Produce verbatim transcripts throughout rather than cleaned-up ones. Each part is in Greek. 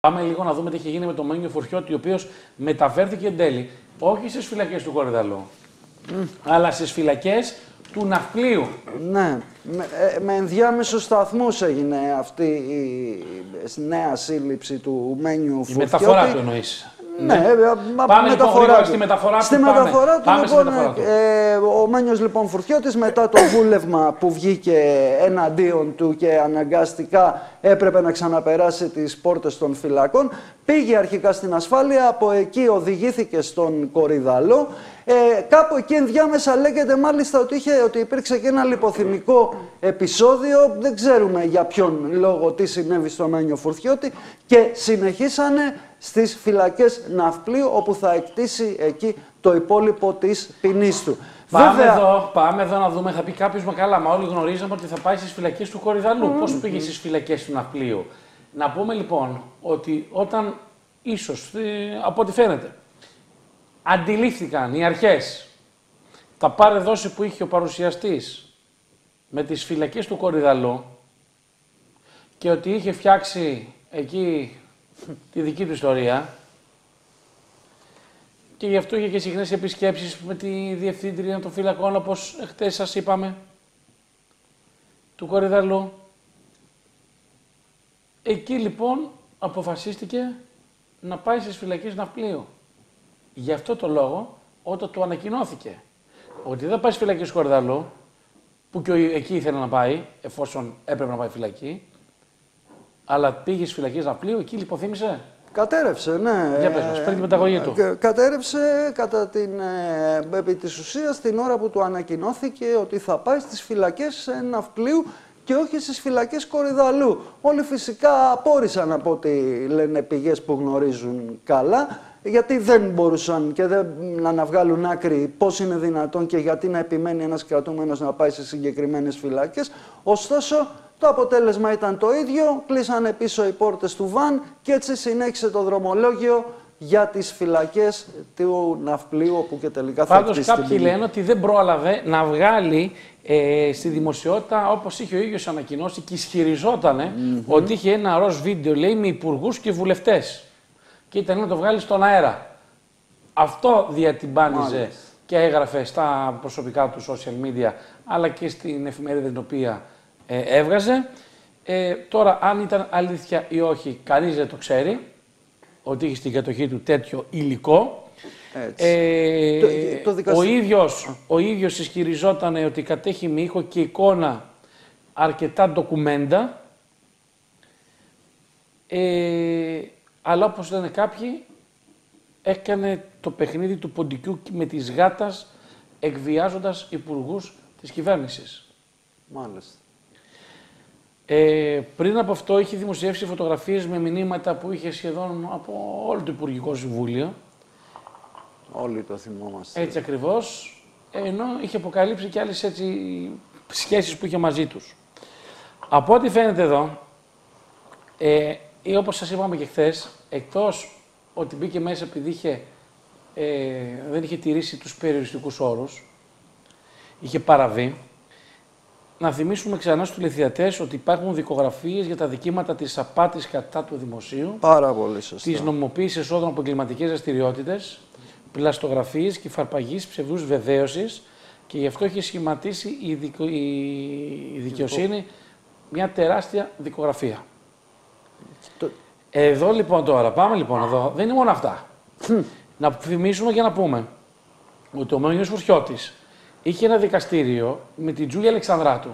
Πάμε λίγο να δούμε τι είχε γίνει με τον Μένιο Φουρτιώτη, ο οποίος μεταφέρθηκε εν τέλει όχι στις φυλακές του Κορυδαλλού, mm. αλλά στις φυλακές του Ναυπλίου. Ναι, με, με ενδιάμεσους σταθμούς έγινε αυτή η νέα σύλληψη του Μένιου Φουρτιώτη. Η μεταφορά του εννοείς. Ναι, ναι. Πάμε μεταφορά λοιπόν του. στη μεταφορά του. Στη πάμε. μεταφορά του, πάμε λοιπόν, μεταφορά του. Ε, ο Μένιος λοιπόν Φουρτιώτης, μετά το βούλευμα που βγήκε εναντίον του και αναγκαστικά έπρεπε να ξαναπεράσει τις πόρτες των φυλακών, πήγε αρχικά στην ασφάλεια, από εκεί οδηγήθηκε στον Κορυδαλλό. Ε, κάπου εκεί ενδιάμεσα λέγεται μάλιστα ότι, είχε, ότι υπήρξε και ένα λιποθυμικό επεισόδιο, δεν ξέρουμε για ποιον λόγο τι συνέβη στο Μένιο Φουρτιώτη, και συνεχίσανε στις φυλακές Ναυπλίου, όπου θα εκτίσει εκεί το υπόλοιπο της ποινής του. Πάμε, Βέβαια... εδώ, πάμε εδώ να δούμε, θα πει κάποιος, μα καλά, μα όλοι γνωρίζαμε ότι θα πάει στις φυλακές του Κορυδαλλού. Mm. Πώς πήγε στις φυλακές του Ναυπλίου? Να πούμε λοιπόν ότι όταν ίσως, από ό,τι φαίνεται, αντιλήφθηκαν οι αρχές τα πάρε δώση που είχε ο παρουσιαστής με τις φυλακές του Κορυδαλλού και ότι είχε φτιάξει εκεί τη δική του ιστορία, και γι' αυτό είχε και συχνές επισκέψεις με τη διευθύντρια των φυλακών, όπως χτες σας είπαμε, του Κορυδαλλού. Εκεί λοιπόν αποφασίστηκε να πάει στις φυλακές Ναυπλίου. Γι' αυτό το λόγο, όταν του ανακοινώθηκε ότι δεν πάει στις φυλακές του Κορυδαλλού, που και εκεί ήθελε να πάει, εφόσον έπρεπε να πάει φυλακή, αλλά πήγε στις φυλακές Ναυπλίου, εκεί λιποθύμησε. Κατέρευσε, ναι. Για πες μας, παίρνει την μεταγωγή του. Κατέρευσε κατά την, ε, επί της ουσίας την ώρα που του ανακοινώθηκε ότι θα πάει στις φυλακές Ναυπλίου και όχι στις φυλακές Κορυδαλλού. Όλοι φυσικά απόρρισαν από ό,τι λένε πηγές που γνωρίζουν καλά, γιατί δεν μπορούσαν και δεν να βγάλουν άκρη πώς είναι δυνατόν και γιατί να επιμένει ένας κρατούμενος να πάει σε συγκεκριμένες φυλακές. Ωστόσο, το αποτέλεσμα ήταν το ίδιο, κλείσανε πίσω οι πόρτες του βαν και έτσι συνέχισε το δρομολόγιο για τις φυλακές του Ναυπλίου, όπου και τελικά θα Πάντως κάποιοι λένε ότι δεν πρόλαβε να βγάλει ε, στη δημοσιότητα, όπως είχε ο ίδιος ανακοινώσει και ισχυριζότανε, mm-hmm. ότι είχε ένα ροζ βίντεο, λέει, με υπουργούς και βουλευτές. Και ήταν να το βγάλει στον αέρα. Αυτό διατυμπάνιζε Μάλιστα. και έγραφε στα προσωπικά του social media, αλλά και στην εφημερίδα την οποία ε, έβγαζε. Ε, τώρα, αν ήταν αλήθεια ή όχι, κανείς δεν το ξέρει, ότι είχε στην κατοχή του τέτοιο υλικό. Ε, το, το δικαστή... ο, ίδιος, ο ίδιος ισχυριζόταν ότι κατέχει με ήχο και εικόνα αρκετά ντοκουμέντα, ε, αλλά όπως λένε κάποιοι, έκανε το παιχνίδι του ποντικού με της γάτας, εκβιάζοντας υπουργούς της κυβέρνησης. Μάλιστα. Ε, πριν από αυτό είχε δημοσιεύσει φωτογραφίες με μηνύματα που είχε σχεδόν από όλο το Υπουργικό Συμβούλιο. Όλοι το θυμόμαστε. Έτσι ακριβώς, ενώ είχε αποκαλύψει και άλλες έτσι σχέσεις που είχε μαζί τους. Από ό,τι φαίνεται εδώ, ε, ή όπως σας είπαμε και χθες, εκτός ότι μπήκε μέσα επειδή είχε, ε, δεν είχε τηρήσει τους περιοριστικούς όρους, είχε παραβεί. Να θυμίσουμε ξανά στους τηλεθεατές ότι υπάρχουν δικογραφίες για τα δικήματα της απάτης κατά του δημοσίου, Πάρα πολύ σωστά. της νομιμοποίησης εσόδων από εγκληματικές δραστηριότητες, πλαστογραφίες και φαρπαγής ψευδούς βεβαίωσης, και γι' αυτό έχει σχηματίσει η, δικο... η δικαιοσύνη μια τεράστια δικογραφία. Το... Εδώ λοιπόν τώρα, πάμε λοιπόν εδώ, δεν είναι μόνο αυτά. Να θυμίσουμε και να πούμε ότι ο Μένιος Φουρτιώτης είχε ένα δικαστήριο με την Τζούλια Αλεξανδράτου,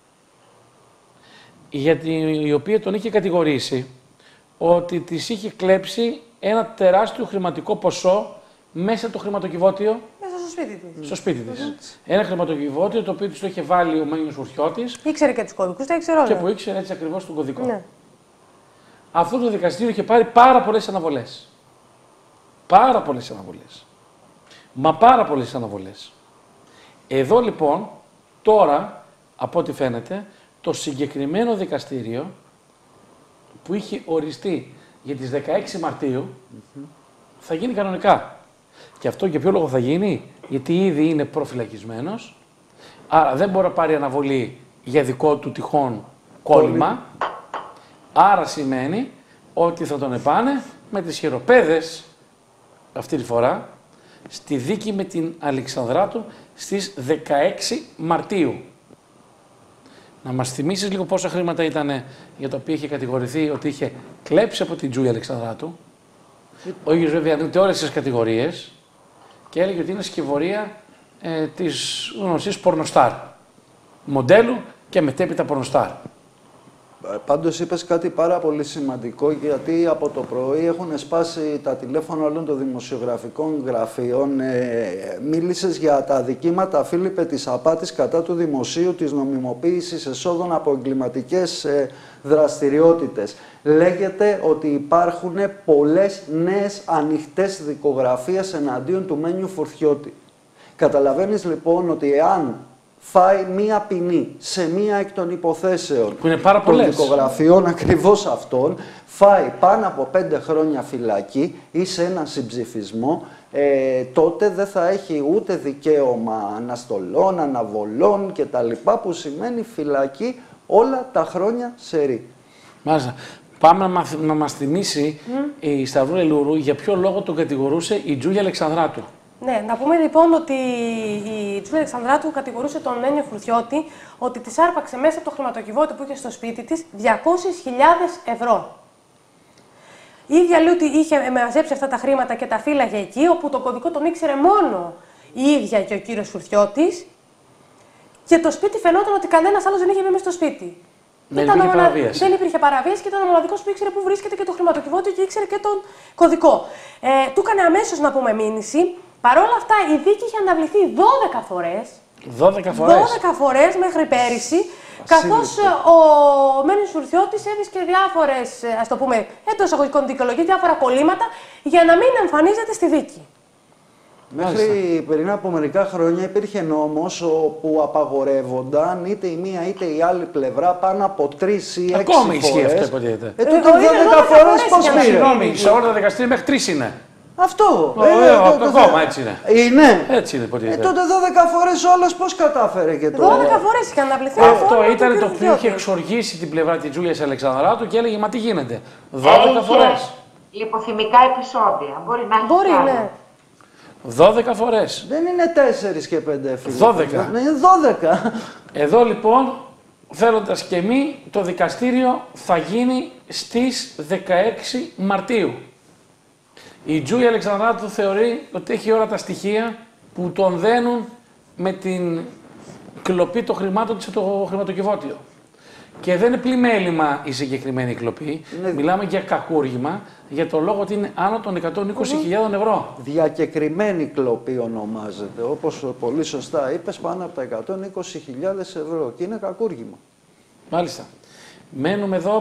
γιατί, η οποία τον είχε κατηγορήσει ότι της είχε κλέψει ένα τεράστιο χρηματικό ποσό μέσα το χρηματοκιβώτιο. Μέσα στο σπίτι της. Στο σπίτι της. Mm-hmm. Ένα χρηματοκιβώτιο το οποίο της το είχε βάλει ο Μένιος Φουρτιώτης. Ήξερε και τους κωδικούς, τα ήξερε όλα. Και που ήξερε έτσι ακριβώς τον κωδικό. Ναι. Αυτό το δικαστήριο είχε πάρει πάρα πολλές αναβολές. Πάρα πολλές αναβολές. Μα πάρα πολλές αναβολές. Εδώ λοιπόν, τώρα, από ό,τι φαίνεται, το συγκεκριμένο δικαστήριο που είχε οριστεί για τις δεκαέξι Μαρτίου mm-hmm. θα γίνει κανονικά. Και αυτό για ποιο λόγο θα γίνει? Γιατί ήδη είναι προφυλακισμένος, άρα δεν μπορεί να πάρει αναβολή για δικό του τυχόν κόλλημα. Άρα σημαίνει ότι θα τον επάνε με τις χειροπέδες αυτή τη φορά στη δίκη με την Αλεξανδράτου στις δεκαέξι Μαρτίου. Να μας θυμίσεις λίγο πόσα χρήματα ήταν για το οποίο είχε κατηγορηθεί ότι είχε κλέψει από την Τζούλια Αλεξανδράτου. Ο ίδιος βέβαια ανήκει όλες τις κατηγορίες και έλεγε ότι είναι σκευωρία ε, της γνωστής πορνοστάρ. Μοντέλου και μετέπειτα πορνοστάρ. Πάντως είπες κάτι πάρα πολύ σημαντικό, γιατί από το πρωί έχουν σπάσει τα τηλέφωνα όλων των δημοσιογραφικών γραφείων. Ε, μίλησες για τα αδικήματα, Φίλιππε, της απάτης κατά του δημοσίου, της νομιμοποίησης εσόδων από εγκληματικές ε, δραστηριότητες. Λέγεται ότι υπάρχουν πολλές νέες ανοιχτές δικογραφίες εναντίον του Μένιου Φουρτιώτη. Καταλαβαίνεις λοιπόν ότι εάν φάει μία ποινή σε μία εκ των υποθέσεων που είναι πάρα των πολλές δικογραφιών ακριβώς αυτών, φάει πάνω από πέντε χρόνια φυλακή ή σε ένα συμψηφισμό, ε, τότε δεν θα έχει ούτε δικαίωμα αναστολών, αναβολών κτλ. Που σημαίνει φυλακή όλα τα χρόνια σερί. Μάλιστα. Πάμε να, μαθ, να μας θυμίσει mm. η Σταυρού Ελουρού για ποιο λόγο τον κατηγορούσε η Τζούλια Αλεξανδράτου. Ναι, να πούμε λοιπόν ότι η Τζούλια Αλεξανδράτου κατηγορούσε τον Μένιο Φουρτιώτη ότι της άρπαξε μέσα από το χρηματοκιβώτιο που είχε στο σπίτι της διακόσιες χιλιάδες ευρώ. Η ίδια λέει ότι είχε μαζέψει αυτά τα χρήματα και τα φύλαγε εκεί, όπου το κωδικό τον ήξερε μόνο η ίδια και ο κύριος Φουρτιώτης, και το σπίτι φαινόταν ότι κανένας άλλος δεν είχε μπει μέσα στο σπίτι. Δεν ήταν υπήρχε μονα... παραβίαση. Δεν υπήρχε παραβίαση και ήταν ο μοναδικός που ήξερε πού βρίσκεται και το χρηματοκιβώτιο και ήξερε και τον κωδικό. Ε, του έκανε αμέσως να πούμε μήνυση. Παρ' όλα αυτά η δίκη είχε αναβληθεί δώδεκα φορές. δώδεκα φορές. δώδεκα φορές μέχρι πέρυσι. Καθώς ο Μένιος Φουρτιώτης έβρισκε διάφορες, ας το πούμε, εντός εισαγωγικών δικαιολογίες, διάφορα κολλήματα για να μην εμφανίζεται στη δίκη. Μέχρι πριν από μερικά χρόνια υπήρχε νόμος όπου απαγορεύονταν είτε η μία είτε η άλλη πλευρά πάνω από τρεις ή έξι φορές. Ακόμη ισχύει αυτό, υποτίθεται. Ε, τότε δώδεκα φορές πώς πήρε. Συγγνώμη, σε όλα τα δικαστήρια μέχρι τρεις είναι. Αυτό. Ε, ε, ακόμα έτσι είναι. Είναι. Έτσι είναι, υποτίθεται. Ε, τότε δώδεκα φορές όλος πώς κατάφερε και το. δώδεκα φορές είχε αναβληθεί. Αυτό ήταν το οποίο είχε εξοργήσει την πλευρά της Τζούλιας Αλεξανδράτου και έλεγε: μα τι γίνεται. δώδεκα φορές. Λιποθυμικά επεισόδια. Μπορεί να έχει. Μπορεί, κάνει. ναι. δώδεκα φορές. Δεν είναι τέσσερις και πέντε φίλοι. δώδεκα. Είναι δώδεκα. Εδώ λοιπόν, θέλοντας και μη, το δικαστήριο θα γίνει στις δεκαέξι Μαρτίου. Η Τζούλια Αλεξανδράτου θεωρεί ότι έχει όλα τα στοιχεία που τον δένουν με την κλοπή των χρημάτων της στο χρηματοκιβώτιο. Και δεν είναι πλημέλημα η συγκεκριμένη κλοπή. Είναι... Μιλάμε για κακούργημα, για το λόγο ότι είναι άνω των εκατόν είκοσι χιλιάδες ευρώ. Διακεκριμένη κλοπή ονομάζεται. Όπως πολύ σωστά είπες, πάνω από τα εκατόν είκοσι χιλιάδες ευρώ. Και είναι κακούργημα. Μάλιστα. Μένουμε εδώ.